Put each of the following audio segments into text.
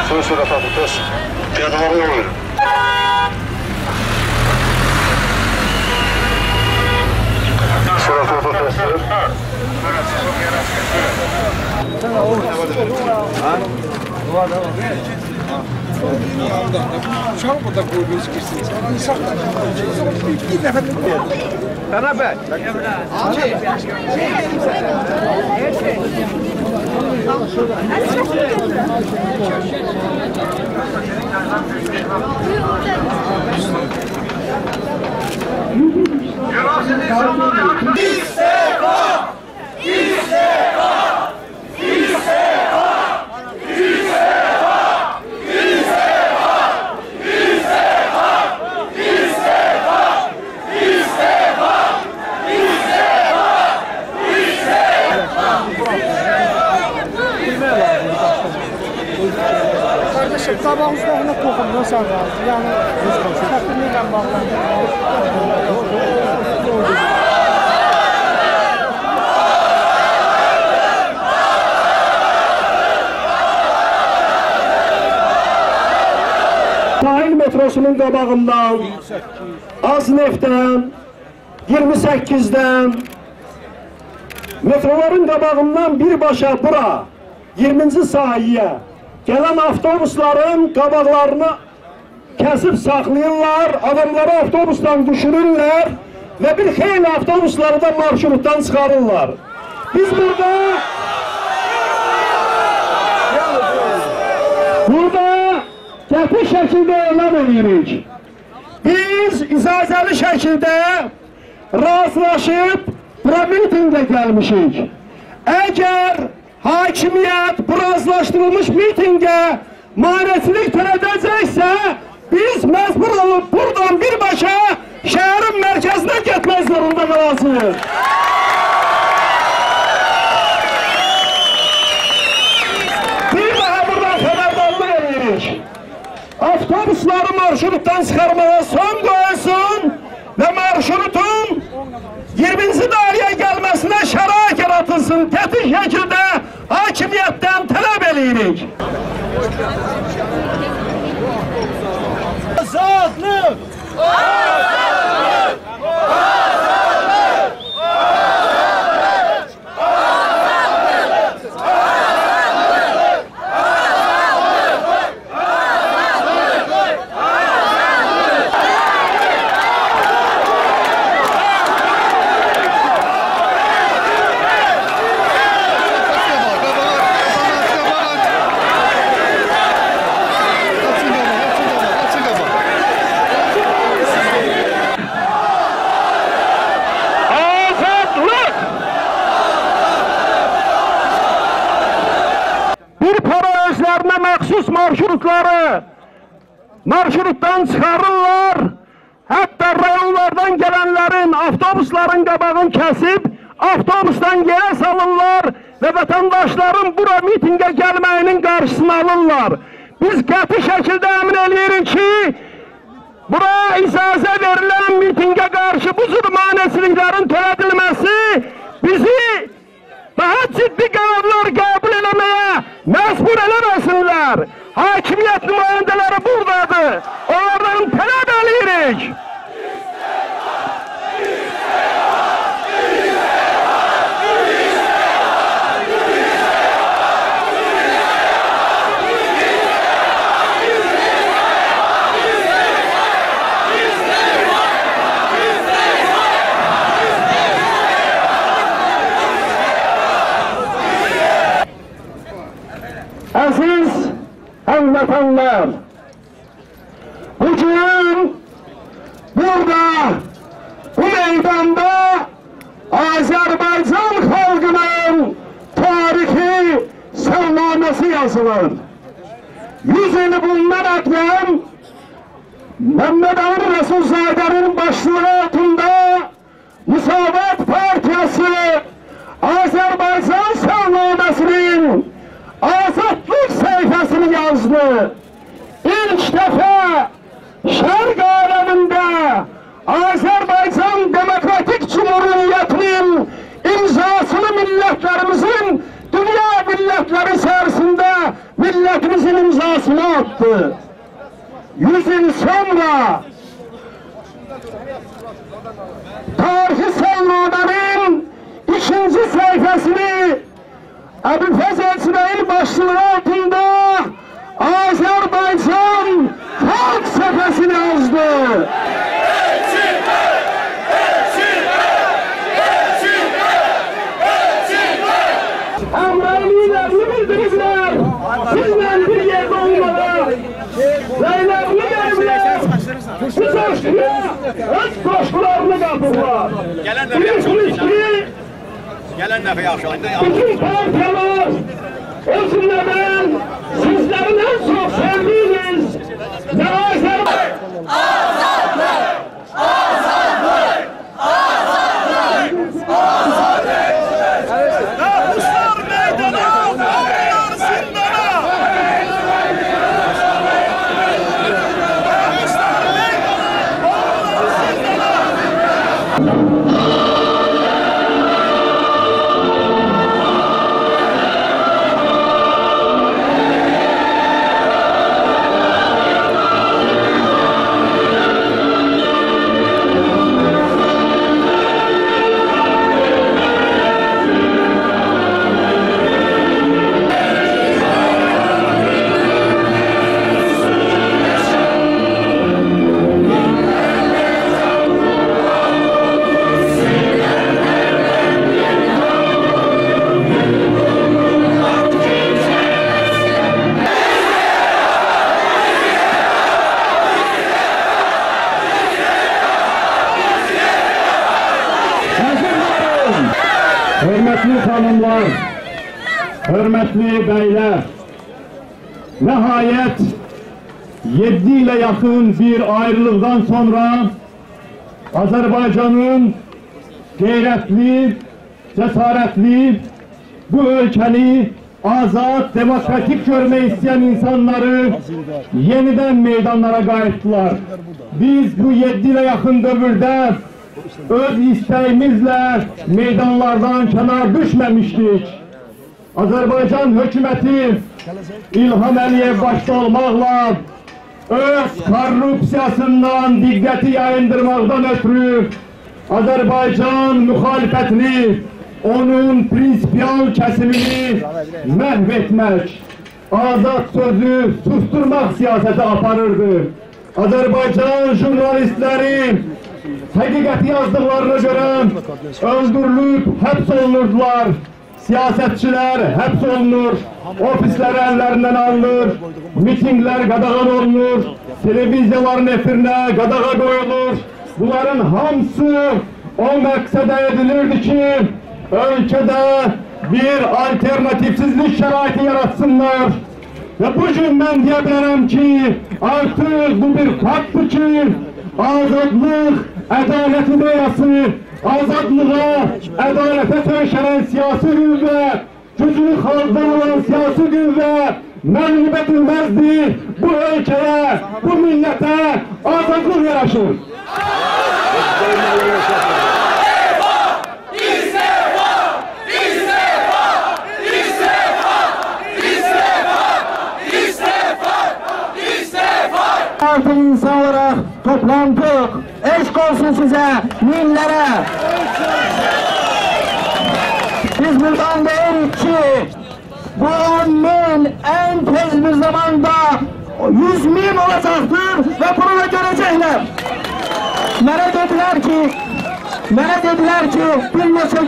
Söz sürət atı, tez. Piyadıları yol verin. Sürət atı, tezdir. Sen de olur. Ha? Duvar da var. Uşaq burada qoyduğunuz girsiniz. İnsanlar bir nəfər deyil. Beraber. Kardeşim, tabağın üstüne toxundan sonra, yəni təqdirlə bağlandı. Sahil metrosunun qabağından, Aznef'dən, 28'dən, metroların qabağından birbaşa bura, 20-ci sahəyə gələn avtobusların qabaqlarını kəsib saxlayırlar, adamları avtobusdan düşürürlər və bir xeyli avtobusları da marşrutdan çıxarırlar. Biz burada qəti şəkildə elan edirik. Biz icazəli şəkildə razılaşıb bura mitingə gəlmişik. Əgər hakimiyyət bu razılaşdırılmış mitingə maneçilik törədəcəksə, biz məcbur olub buradan birbaşa şəhərin mərkəzinə getmək zorunda qalacağıq. Bir daha buradan xəbərdarlıq edirik. Avtobusları marşrutdan çıxarmağa son qoyulsun və marşrutun 20-ci dairəyə gəlməsinə şərait yaratılsın. Tətik şəkildə hakimiyyətdən tələb edirik. Azadlıq! Azadlıq! Məxsus marşrutları marşrutdan çıxarırlar, hətta rayonlardan gələnlərin, avtobusların qabağını kəsib, avtobusdan yerə salırlar və vətəndaşların bura mitingə gəlməyinin qarşısını alırlar. Biz qəti şəkildə əmin edirik ki, bura icazə verilən mitingə qarşı bu cür maneçiliklərin törədilməsi bizi daha ciddi qərarlar qəbul eləməyə məcbur eləməsinlər. Hakimiyyət nümayəndələri buradadır. Onlardan tələb edirik. Əziz həmvətənlər, bugün burada, bu meydanda Azərbaycan xalqının tarixi savnaməsi yazılır. 100 il bundan əqdəm Məhəmməd Ali Rəsulzadənin başlığı altında Müsavat Partiyası Azərbaycan savnaməsinin azadlıq səhifəsini yazdı. İlk dəfə Şərq aləmində Azərbaycan Demokratik Cumhuriyyətinin imzasını millətlərimizin dünya millətləri içərisində milletimizin imzasını attı. 100 yıl sonra tarihi Selmana'nın 2. sayfasını Ebu'l-Fazıl İsmail başlığı altında Azerbaycan halk cephesini yazdı. Emrahililerini bildirirler. Sizden bir yerde olmalı. Zeynep'li devlet bu coşkuya öz coşkularını katırlar. Gelen dəfə yaxşı oldu. Bütün partiyalar o cümlədən sizlərin en çok sevdiyiniz ve Azerbaycan Ruslar meydana, onlar zindana. Ruslar meydana, onlar zindana. Hürmetli hanımlar, hürmetli beyler, nihayet 7 ile yakın bir ayrılıktan sonra Azerbaycan'ın gayretli, cesaretli, bu ülkeni azat, demokratik görmek isteyen insanları yeniden meydanlara qayıttılar. Biz bu 7 ile yakın dövrde öz isteğimizle meydanlardan kenar düşmemiştik. Azerbaycan hükümeti İlham Əliyev başta olmakla öz korrupsiyasından dikkati yayındırmaktan ötürü Azerbaycan muhalefetini, onun prinsipiyal kesimini mahvetmek, azat sözü susturmak siyaseti aparırdı. Azerbaycan jurnalistleri hakikati yazdıklarına göre öldürülüp hapsolunurdular. Siyasetçiler hapsolunur, ofisler ellerinden alınır, mitingler qadağan olunur, televizyaların efirine qadağa koyulur. Bunların hamısı o məqsədə edilirdi ki, ülkede bir alternatifsizlik şəraiti yaratsınlar. Ve bugün ben diyebilirim ki artık bu bir faktır ki azadlık, ədalət ideyası, azadlığa, ədalətə söykənən siyasi qüvvə, gücünü xalqdan olan siyasi qüvvə məğlub edilməzdi. Bu ölkəyə, bu millətə azadlıq yaraşır. Artık insan olarak toplandık. Eşk olsun size, minlere. Biz buradan deyirik ki bu 10 min en tez bir zamanda 100 min olacaktır ve bunu da görecekler. Mənə dediler ki bir neçə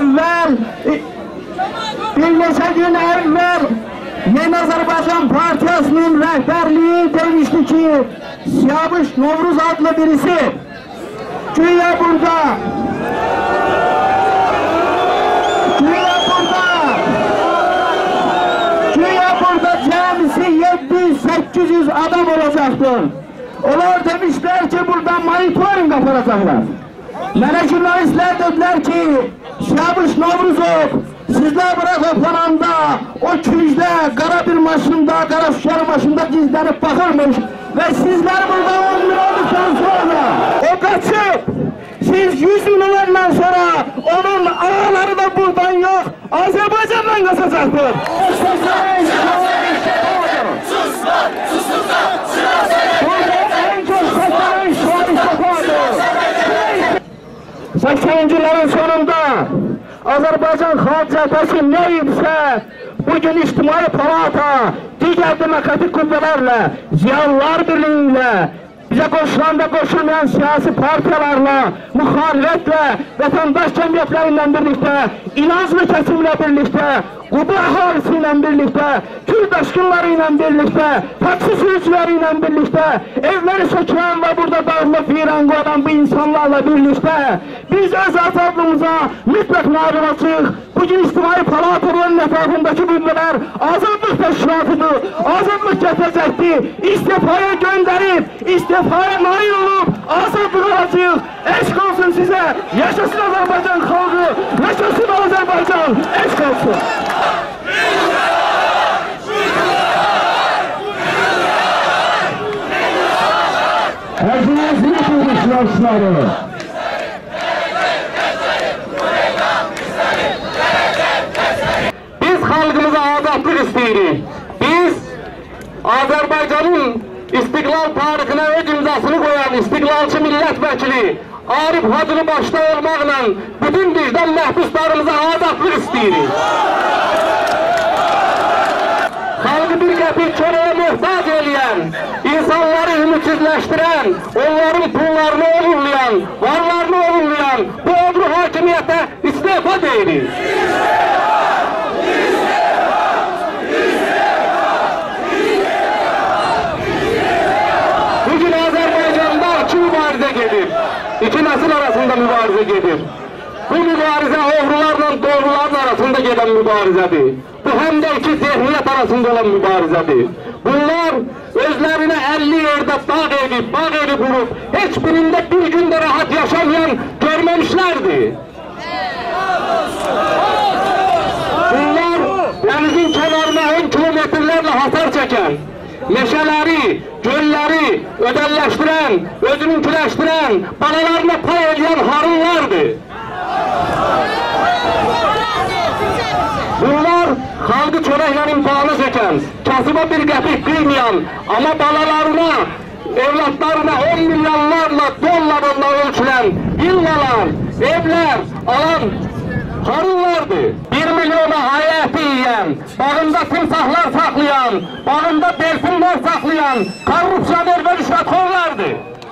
gün əvvəl Yeni Azerbaycan Partiyasının rehberliği demişti ki Siyavuş Novruz adlı birisi güya burada camisi 700-800 adam olacaktır. Onlar demişler ki burada monitoring yapacaklar. Mənə jurnalistler dediler ki Siyavuş Novruzov sizler buraya toplananda o küçde kara bir maşında, kara şuşarı maşında gizlenip bakırmış ve sizler burada 10 bin olduktan sonra o kaçıp siz 100 milyonlarla sonra onun ağaları da buradan yok, Azerbaycan'dan kaçacaktır. Suslar, susuzlar, sırası. Burada en çok satılan şu an istifadır. 80'cilerin sonunda Azerbaycan Xalq Cəbhəsi neyse bugün İctimai Palata, diğer demokratik kuvvetlerle, ziyalılar birliğiyle, bize koşulan ve koşulmayan siyasi partiyalarla, muhalefetle, vatandaş cemiyetleriyle birlikte, inanclı kesimle birlikte, Quba ahalisiyle birlikte, Kürt aşkınlarıyla birlikte, taksi sürücüleriyle birlikte, evleri sökülen ve burada dağılıp viran koyan bu insanlarla birlikte, biz öz azadlığımıza mütlak nail olacağıq. Bugün İctimai Palataların etrafındaki bölgeler azadlık teşkilatıdır, azadlık getirecektir. İstifaya gönderip, istifaya nail olup azadlık alacağıq. Eşk olsun size, yaşasın Azerbaycan halkı, yaşasın Azerbaycan, eşk olsun. Herkese konuşuyorlar. Biz halkımıza azadlık isteyirik. Biz Azerbaycan'ın istiklal tarihine öz imzasını koyan istiklalçı milletvekili Arif Hacılı başta olmakla bütün vicdan mahpuslarımıza azadlık isteyirik. Halkı bir qəpik çörəyə muhtaç edən, insanları ümitsizləşdirən, onların pullarını olurlayan, varlarını olurlayan bu odru hakimiyyətə istifa deyirik. Bugün Azerbaycan'da iki mübarizə gedir. İki nesil arasında mübarizə gedir. Bu mübarizə oğrularla doğruların arasında gelen mübarizədir. Bu hem de iki zihniyet arasında olan mübarizədir. Bunlar özlerine 50 yerde bağ evi kurup hiçbirinde bir günde rahat yaşamayan görmemişlerdi. Bunlar denizin kenarına 10 kilometrelerle hasar çeken, meşeleri, gölleri ödelleştiren, özününkileştiren, balalarına pay eden harunlardı. Bunlar halkı çörəklə imtihanı çəkən, kasıba bir qəpik qıymayan, ama balalarına, evlatlarına 10 milyonlarla dollarla ölçülen villalar, evler alan harunlardı. 1 milyona hayatı yiyen, bağında timsahlar saklayan, bağında delfinler saklayan, korrupsiyoner ve rüşvetxorlardı.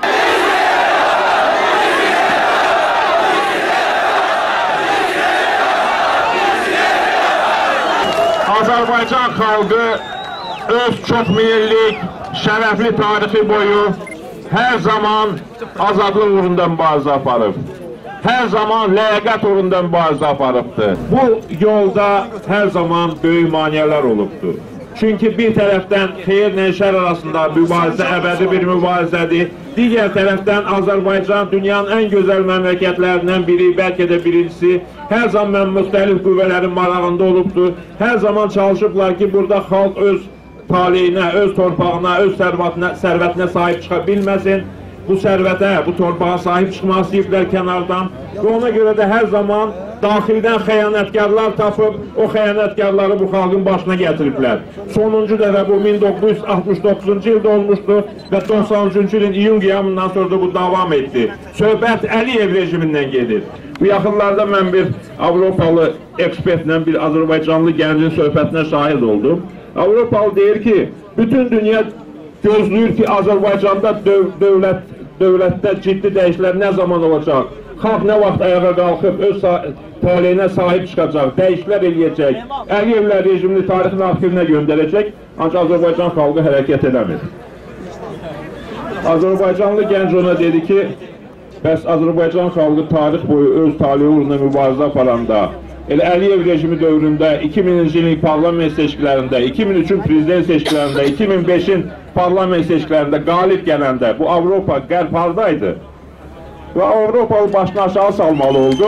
Azerbaycan xalqı öz çoxmillik, şərəfli tarixi boyu hər zaman azadlıq uğrunda mübarizə aparıb. Hər zaman ləyaqət uğrunda mübarizə aparıbdır. Bu yolda hər zaman böyük maneələr olubdur. Çünki bir tərəfdən xeyirlə şər arasında mübarizə əbədi bir mübarizədir. Digər tərəfdən Azərbaycan dünyanın ən gözəl məmləkətlərindən biri, bəlkə də birincisi, hər zaman müxtəlif qüvvələrin marağında olubdur. Hər zaman çalışıblar ki, burada xalq öz taleyinə, öz torpağına, öz sərvətinə sahib çıxa bilməsin. Bu sərvətə, bu torpağa sahib çıxmaq istəyiblər kənardan və ona görə də hər zaman daxildən xəyanətkarlar tapıb, o xəyanətkarları bu xalqın başına gətiriblər. Sonuncu dəfə bu 1969-cu ildə olmuşdu və 93-cü ilin iyun qiyamından sonra da bu davam etdi. Söhbət Əliyev rejimindən gedir. Bu yaxınlarda mən bir Avropalı ekspertlə, bir Azərbaycanlı gəncin söhbətinə şahid oldum. Avropalı deyir ki, bütün dünya gözləyir ki, Azərbaycanda dövlətdə ciddi dəyişikliklər nə zaman olacaq? Xalq nə vaxt ayağa qalxıb öz taleyinə sahib çıxacaq, dəyişikliklər eləyəcək, Əliyevlər rejimini tarixin arxivinə göndərəcək, ancaq Azərbaycan xalqı hərəkət edəmir. Azərbaycanlı gənc ona dedi ki, bəs Azərbaycan xalqı tarix boyu öz taleyi uğrunda mübarizə aparanda, elə Əliyev rejimi dövründə 2000-ci ilin parlament seçkilərində, 2003-ün prezident seçkilərində, 2005-in parlament seçkilərində qalib gələndə bu Avropa qərb hardaydı? Və Avropalı başını aşağı salmalı oldu.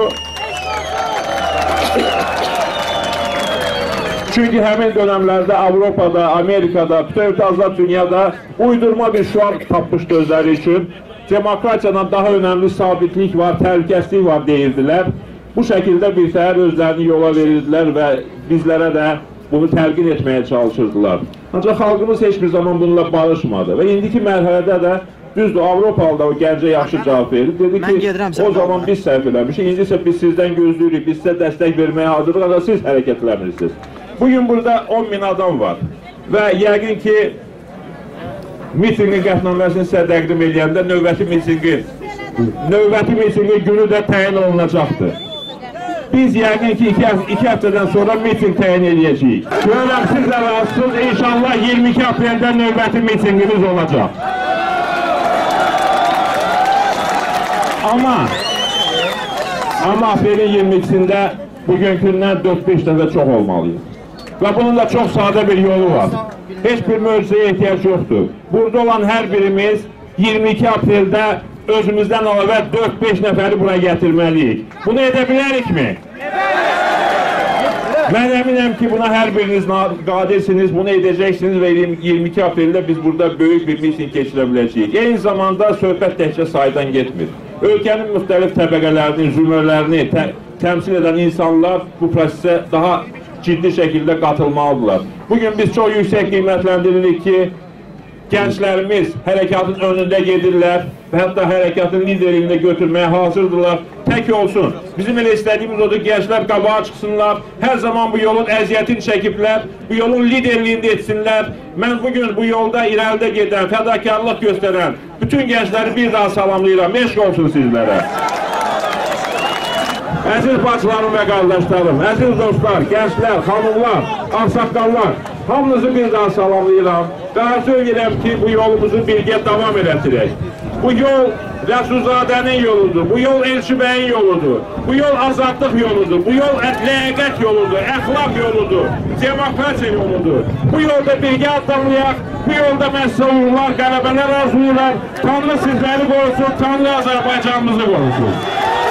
Çünki həmin dönəmlərdə Avropada, Amerikada, bütün azad dünyada uydurma bir şuar tapmışdı özləri üçün. Demokratiyadan daha önəmli sabitlik var, təhlükəsizlik var deyirdilər. Bu şəkildə bir təhər özlərini yola verirdilər və bizlərə də bunu təlqin etməyə çalışırdılar. Ancaq xalqımız heç bir zaman bununla barışmadı və indiki mərhələdə də düzdür, Avropalıda o gəncə yaxşı cavab verir. Dedi ki, o zaman biz səhv eləmişik, indi isə biz sizdən gözləyirik, biz sizə dəstək verməyə hazırıq, amma siz hərəkətlənmirsiniz. Bugün burada 10.000 adam var və yəqin ki, mitingin qətnaməsini sizə təqdim edəndə növbəti mitingin günü də təyin olunacaqdır. Biz yəqin ki, 2 həftədən sonra miting təyin edəcəyik. Görürəm, siz də razısınız, inşallah 22 apreldə növbəti mitingimiz olacaq. Amma aprelin 22-sində bugünkündən 4-5 dəfə çox olmalıyıq. Və bunun da çox sadə bir yolu var. Heç bir möcüzəyə ehtiyac yoxdur. Burada olan hər birimiz 22 apreldə özümüzdən əlavə 4-5 nəfəri buraya gətirməliyik. Bunu edə bilərikmi? Mən əminəm ki, buna hər biriniz qadirsiniz, bunu edəcəksiniz və 22 apreldə biz burada böyük bir miting keçirə biləcəyik. Eyni zamanda söhbət təkcə saydan getmir. Ölkənin müxtəlif təbəqələrini, zümrələrini təmsil edən insanlar bu prosesə daha ciddi şəkildə qatılmalıdırlar. Bugün biz çox yüksək qiymətləndiririk ki, gənclərimiz hərəkatın önündə gedirlər və hətta hərəkatın liderliyini götürməyə hazırdırlar. Tək olsun. Bizim elə istədiyimiz odur, gənclər qabağa çıxsınlar, hər zaman bu yolun əziyyətini çəkiblər, bu yolun liderliyini etsinlər. Mən bugün bu yolda irəlidə gedən, fədakarlıq göstərən bütün gəncləri bir daha salamlayıram. Meşq olsun sizlərə. Əziz bacılarım və qardaşlarım, əziz dostlar, gənclər, xanımlar, ağsaqqallar, hamınızı bir daha salamlayıram və arzu edirəm ki, bu yolumuzu birgə davam edətirək. Bu yol Rəsulzadənin yoludur, bu yol Elçibəyin yoludur, bu yol azadlıq yoludur, bu yol ləyaqət yoludur, əxlaq yoludur, demokratiya yoludur. Bu yolda birgə addamlayaq, bu yolda məhsul uğurlar, qələbələr arzulayırlar. Tanrı sizləri qorusun, Tanrı Azərbaycanımızı qorusun.